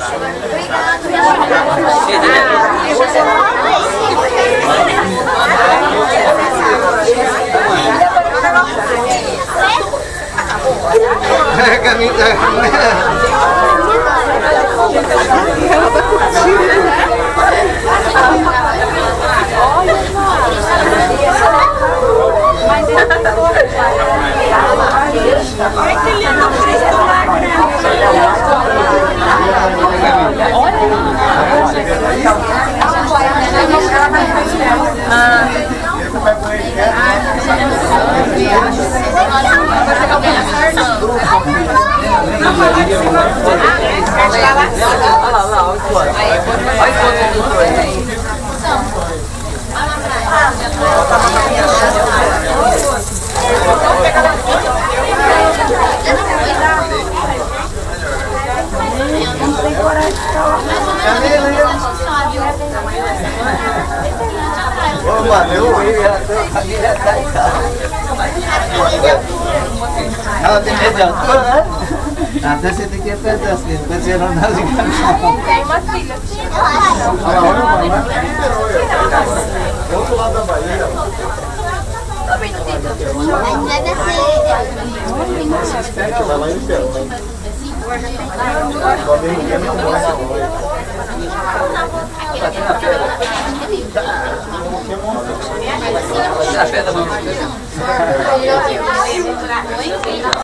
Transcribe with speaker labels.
Speaker 1: Ela tá curtindo, né?
Speaker 2: Ela tem medo de altura, né? Até você tem que apertar assim, depois você não dá ligação.
Speaker 1: Tem uma filha.
Speaker 2: Do outro lado da Bahia. Vai lá e espera. Na pedra,